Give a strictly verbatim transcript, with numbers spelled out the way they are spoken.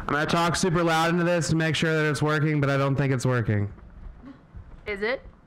I'm gonna talk super loud into this to make sure that it's working, but I don't think it's working. Is it?